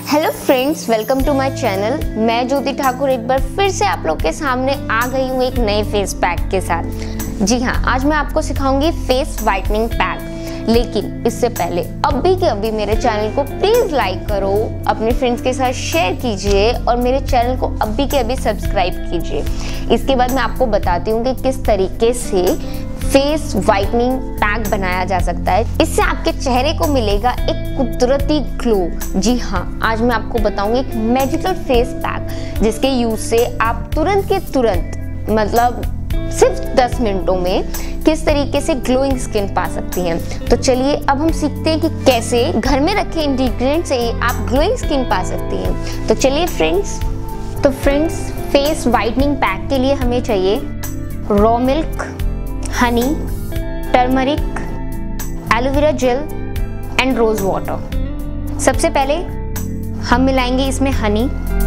Hello friends, welcome to my channel. मैं ज्योति ठाकुर एक बार फिर से आप लोग के सामने आ गई हूँ एक नए फेस पैक के साथ। जी हाँ, आज मैं आपको सिखाऊंगी फेस वाइटनिंग पैक। लेकिन इससे पहले अभी के अभी मेरे चैनल को प्लीज लाइक करो, अपने फ्रेंड्स के साथ शेयर कीजिए और मेरे चैनल को अभी के अभी सब्सक्राइब कीजिए। इसके बाद मैं आपको बताती हूँ कि किस तरीके से फेस वाइटनिंग पैक बनाया जा सकता है। इससे आपके चेहरे को मिलेगा एक कुदरती ग्लो। जी हाँ, आज मैं आपको बताऊंगी एक मैजिकल फेस पैक जिसके यूज से आप तुरंत के तुरंत मतलब सिर्फ 10 मिनटों में किस तरीके से ग्लोइंग स्किन पा सकती हैं। तो चलिए अब हम सीखते हैं कि कैसे घर में रखे इंग्रेडिएंट से आप ग्लोइंग स्किन पा सकती हैं। तो चलिए फ्रेंड्स, फेस वाइटनिंग पैक के लिए हमें चाहिए raw milk, honey, turmeric, aloe vera gel and rose water. सबसे पहले हम मिलाएंगे इसमें honey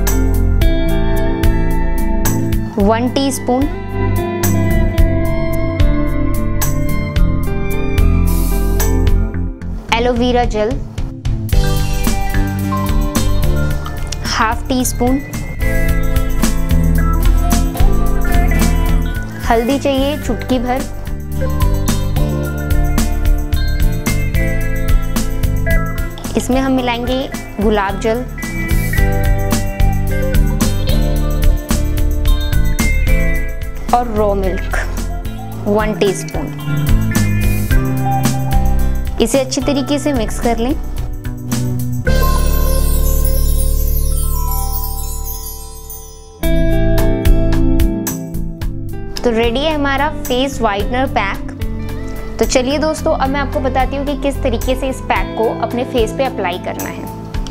1 teaspoon, aloe vera gel ½ teaspoon, हल्दी चाहिए चुटकी भर, इसमें हम मिलाएंगे गुलाब जल, और रॉ मिल्क 1 टीस्पून। इसे अच्छी तरीके से मिक्स कर लें। तो रेडी है हमारा फेस वाइटनर पैक। तो चलिए दोस्तों, अब मैं आपको बताती हूँ कि किस तरीके से इस पैक को अपने फेस पे अप्लाई करना है।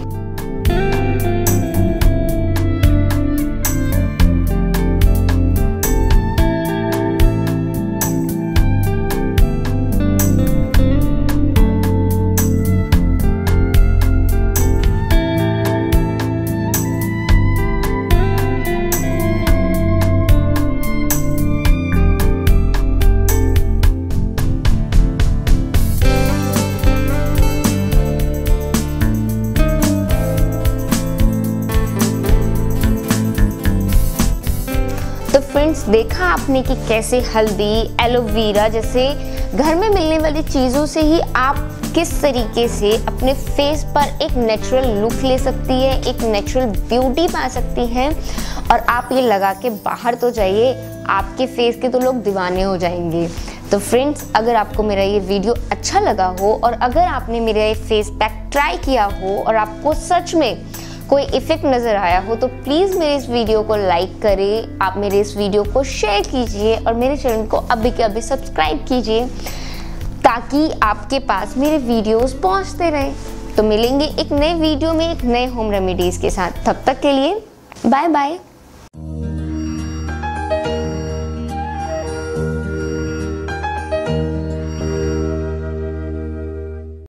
तो फ्रेंड्स, देखा आपने कि कैसे हल्दी, एलोवेरा जैसे घर में मिलने वाली चीज़ों से ही आप किस तरीके से अपने फेस पर एक नेचुरल लुक ले सकती है, एक नेचुरल ब्यूटी पा सकती है। और आप ये लगा के बाहर तो जाइए, आपके फेस के तो लोग दीवाने हो जाएंगे। तो फ्रेंड्स, अगर आपको मेरा ये वीडियो अच्छा लगा हो और अगर आपने मेरा ये फेस पैक ट्राई किया हो और आपको सच में कोई इफेक्ट नज़र आया हो तो प्लीज़ मेरे इस वीडियो को लाइक करें, आप मेरे इस वीडियो को शेयर कीजिए और मेरे चैनल को अभी के अभी सब्सक्राइब कीजिए ताकि आपके पास मेरे वीडियोस पहुंचते रहें। तो मिलेंगे एक नए वीडियो में एक नए होम रेमेडीज़ के साथ। तब तक के लिए बाय बाय।